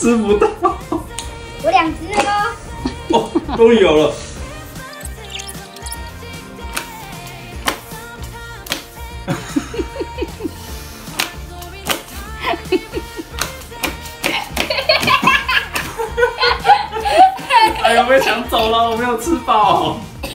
吃不到。 我2只了。 哦，终于有了。哎呀，被抢走了，我没有吃饱。